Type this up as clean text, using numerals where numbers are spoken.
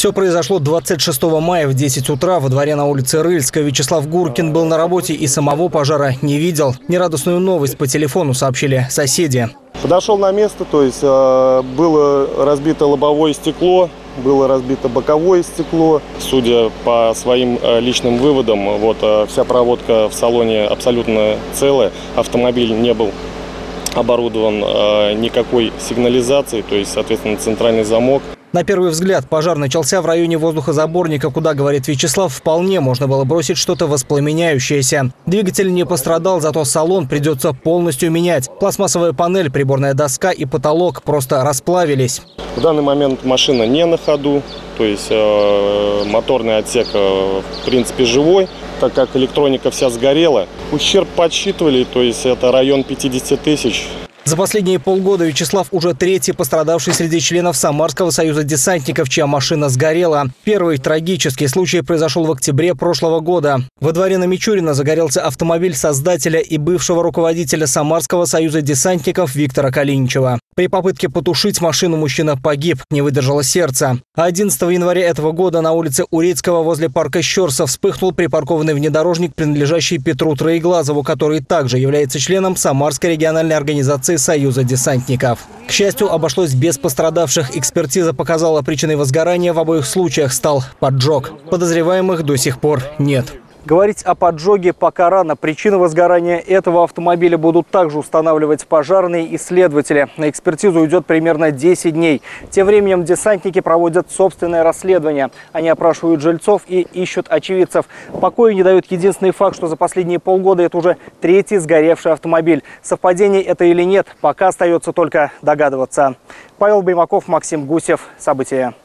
Все произошло 26 мая в 10 утра во дворе на улице Рыльска. Вячеслав Гуркин был на работе и самого пожара не видел. Нерадостную новость по телефону сообщили соседи. Подошел на место, то есть было разбито лобовое стекло, было разбито боковое стекло. Судя по своим личным выводам, вся проводка в салоне абсолютно целая. Автомобиль не был оборудован никакой сигнализацией, то есть, соответственно, центральный замок. На первый взгляд пожар начался в районе воздухозаборника, куда, говорит Вячеслав, вполне можно было бросить что-то воспламеняющееся. Двигатель не пострадал, зато салон придется полностью менять. Пластмассовая панель, приборная доска и потолок просто расплавились. В данный момент машина не на ходу, то есть моторный отсек в принципе живой, так как электроника вся сгорела. Ущерб подсчитывали, то есть это район 50 тысяч. За последние полгода Вячеслав уже третий пострадавший среди членов Самарского союза десантников, чья машина сгорела. Первый трагический случай произошел в октябре прошлого года. Во дворе на Мичурина загорелся автомобиль создателя и бывшего руководителя Самарского союза десантников Виктора Калиничева. При попытке потушить машину мужчина погиб, не выдержало сердца. А 11 января этого года на улице Урицкого возле парка Щерса вспыхнул припаркованный внедорожник, принадлежащий Петру Троеглазову, который также является членом Самарской региональной организации Союза десантников. К счастью, обошлось без пострадавших. Экспертиза показала, причиной возгорания в обоих случаях стал поджог. Подозреваемых до сих пор нет. Говорить о поджоге пока рано. Причины возгорания этого автомобиля будут также устанавливать пожарные и следователи. На экспертизу уйдет примерно 10 дней. Тем временем десантники проводят собственное расследование. Они опрашивают жильцов и ищут очевидцев. Покоя не дает единственный факт, что за последние полгода это уже третий сгоревший автомобиль. Совпадение это или нет, пока остается только догадываться. Павел Баймаков, Максим Гусев. События.